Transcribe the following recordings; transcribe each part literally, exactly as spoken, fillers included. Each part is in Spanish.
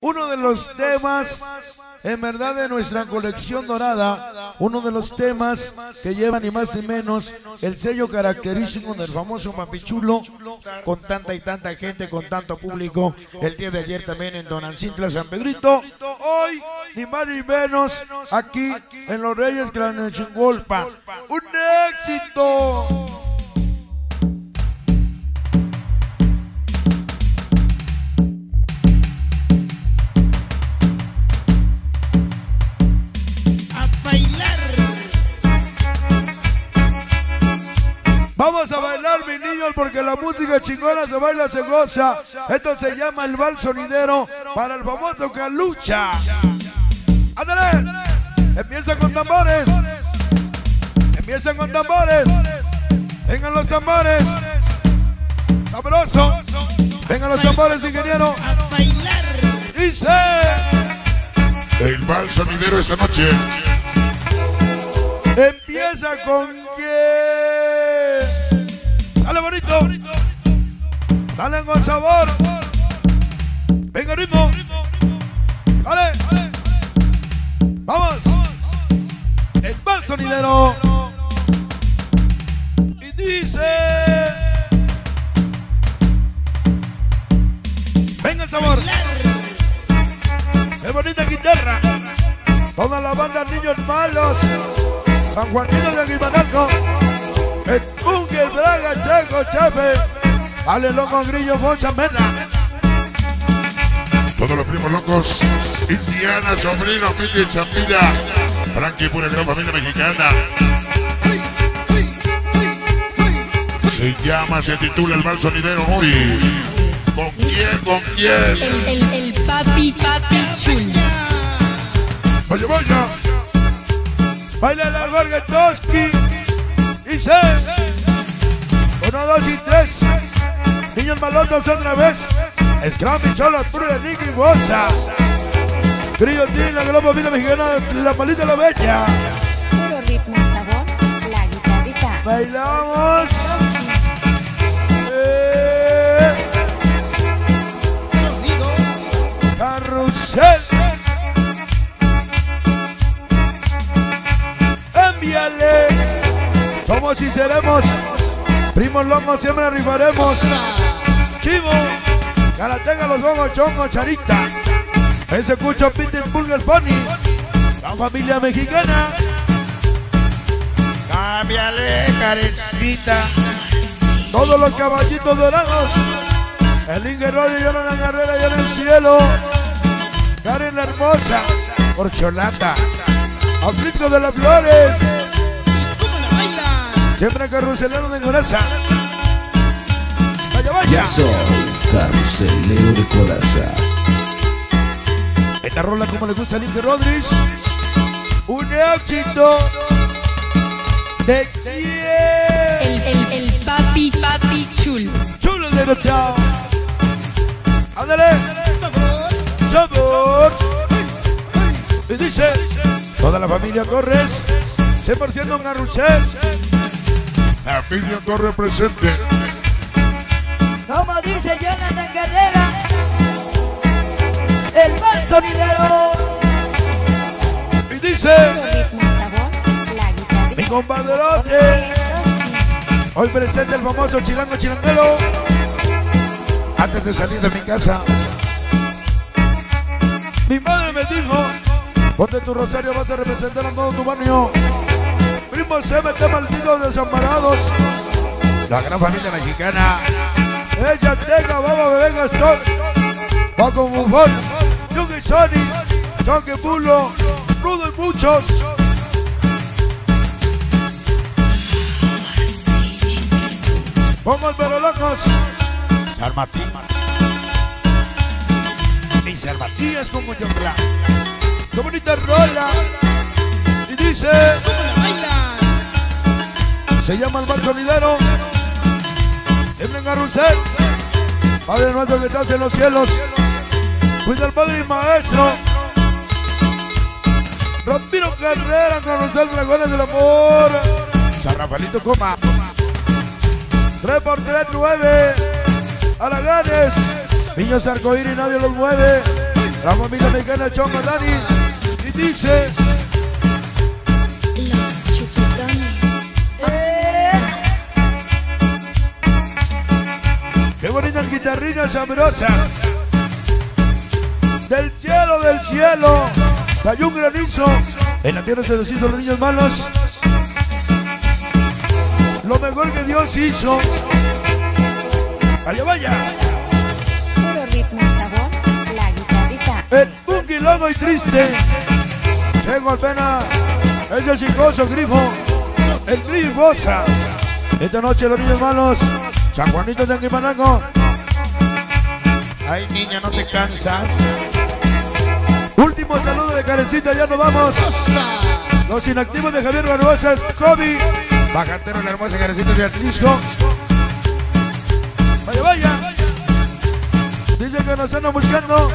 Uno de los temas, en verdad, de nuestra colección dorada, uno de los temas que lleva ni más ni menos el sello característico del famoso Papichulo, con tanta y tanta gente, con tanto público, el día de ayer también en Donancintla, San Pedrito, hoy ni más ni menos aquí en Los Reyes Clanechingolpa. ¡Un éxito! Vamos a bailar, mis niños, porque la música chingona se baila, se goza. Esto se llama el vals sonidero para el famoso Calucha. ¡Ándale! Empieza con tambores. Empiezan con tambores. Vengan los tambores. Sabroso. Vengan los tambores, ingeniero. Dice: el vals sonidero esta noche. Empieza con que. Dale bonito. Dale con sabor. Venga ritmo. Dale. Vamos. El vals sonidero. Y dice: venga el sabor. Qué bonita guitarra. Toda la banda Niños Malos. San Juanito de Guimanalco, el Punky, el Braga, Checo, Chepe, Ale Loco, Grillo, Fonsa, Mena. Todos los primos locos, Indiana, Sobrino, Piti, Champilla, Frankie, pura gran familia mexicana. Se llama, se titula el vals sonidero hoy. ¿Con quién, con quién? El, el, el papi, papi chulo. Vaya, vaya. Baila la Gorgatoski. Y se. Uno, dos y tres. Niños Malotos otra vez. Scrappy, Cholos, Pura, Nicky, Bosa. Grillo, Tina, Globo, Vida Mexicana, La Palita, La Bella. Puro ritmo, sabor, la guitarrita. Bailamos. Eh. Carrusel. Envíale. Somos y seremos. Primos locos siempre arribaremos. Chivo. Caratenga, los ojos, chongo, charita. Ese cucho, Peter, Burger, Pony. La familia mexicana. Cámbiale, carecita. Todos los caballitos dorados. El Ingerorio, Jonathan Carrera, ya en el cielo. Karen la hermosa. Porcholata. Aflicto de las Flores. Siempre carruselero de coraza. Vaya, vaya. Yo soy carruselero de coraza. Esta rola como le gusta a Linke Rodríguez. Un éxito. ¿De quién? El, el, el papi, papi chulo. Chulo de los chavos. Ándale. Sabor. Y dice: toda la familia Corres, cien por ciento Carrusel. La familia corre presente. Como dice Jonathan Carrera, el vals sonidero. Y dice: Puro ritmo, sabor, la guitarrita. mi compadrote, hoy presente el famoso chilango chilanguero. Antes de salir de mi casa, mi madre me dijo: ponte tu rosario, vas a representar a todo tu barrio. Primo C M T, malditos desamparados. La gran familia mexicana. Ella Teca, Baba, Bebé Gastón, Paco Bufón, Yuki Sony, Choque Pulo, Rudo y muchos. Pongo el pelo locos. Armatín. Mis armatillas como yo black. Qué bonita rola. Y dice: se llama el vals sonidero. Siempre en Carrusel. Padre nuestro que estás en los cielos, cuida al Padre y Maestro. Ramiro Carrera, Carrusel, Dragones del Amor. San Rafaelito Coma. tres por tres, nueve. Araganes. Niños arcoíris, nadie los mueve. La familia mexicana Chongo Dani. Y dice... Los chiquitones. Qué bonitas guitarrinas sabrosas. Del cielo, del cielo. Cayó un granizo. En la tierra se deshizo los niños malos. Lo mejor que Dios hizo. Allá vaya. Puro ritmo y sabor, la guitarrita. El Punky loco y triste. Tengo apenas ese chicoso grifo. El grifosa. Esta noche los niños malos. San Juanito de Anguimanaco. Ay, niña, no te cansas. Último saludo de Carecita, ya nos vamos. Los inactivos de Javier Barbosa, Sobi. Bajatero, la hermosa Carecita de Atlisco. Vaya, vaya. Dicen que nos andan buscando.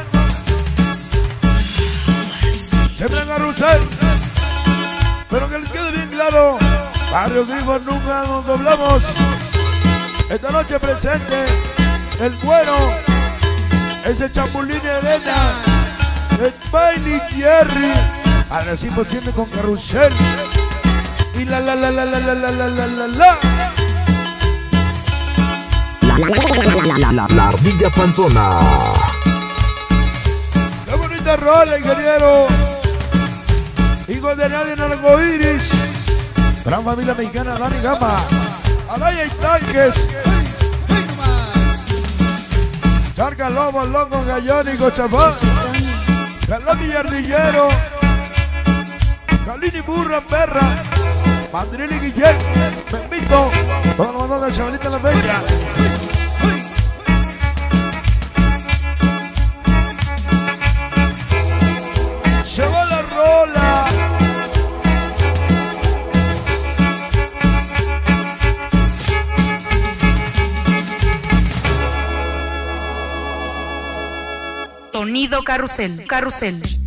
Siempre en Carrusel. Pero que les quede bien claro. Barrio Grifo nunca nos doblamos. Esta noche presente el Güero, ese Chapulín y Elena, el Bailey Jerry, ahora sí por ciento con Carrusel y la la la la la la la la la la la La ardilla panzona. qué bonita rola, ingeniero, hijo de nadie en arcoíris, gran familia mexicana, Dani Gama, Alaya y Tanques. Carga Lobo, Loco, Gallón y Cochapán. Calami y Ardillero. Calini Burra, Perra. Mandril y Guillén. Bendito. Todos los mandos de Chavalita La Bella. Se va la rola. Sonido Carrusel. Carrusel.